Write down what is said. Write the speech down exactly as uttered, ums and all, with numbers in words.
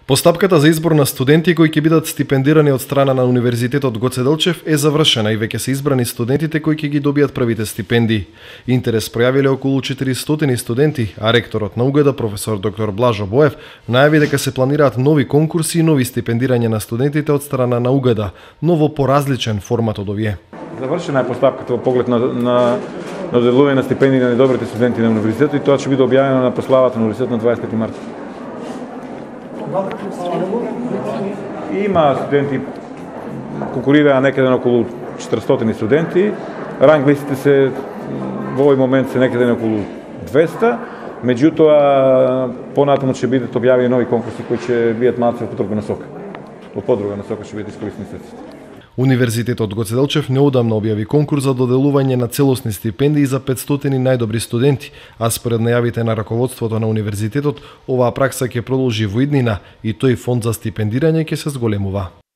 Постапката за избор на студенти кои ќе бидат стипендирани од страна на Универзитетот Гоце Делчев е завршена и веќе се избрани студентите кои ќе ги добијат првите стипендии. Интерес пројавиле околу четиристотини студенти, а ректорот на УГД професор доктор Блажо Боев најави дека се планираат нови конкурси и нови стипендирања на студентите од страна на УГД, но во поразличен формат од овие. Завршена е постапката во поглед на, на, на доделување на стипендии на најдобрите студенти на универзитетот и тоа ќе биде објавено на прославата на универзитетот на дваесет и пети март. Има студенти, конкурираа некаде на околу четиристотини студенти, ранг листите се во овој момент се некаде на околу двеста, меѓутоа понатаму ќе бидат објавени нови конкурси кои ќе бидат малку во подруга насока. Во подруга насока ќе бидат искористени средствата. Универзитетот Гоце Делчев неодамна објави конкурс за доделување на целосни стипендии за петстотини најдобри студенти, а според најавите на раководството на универзитетот, оваа пракса ќе продолжи во иднина и тој фонд за стипендирање ќе се зголемува.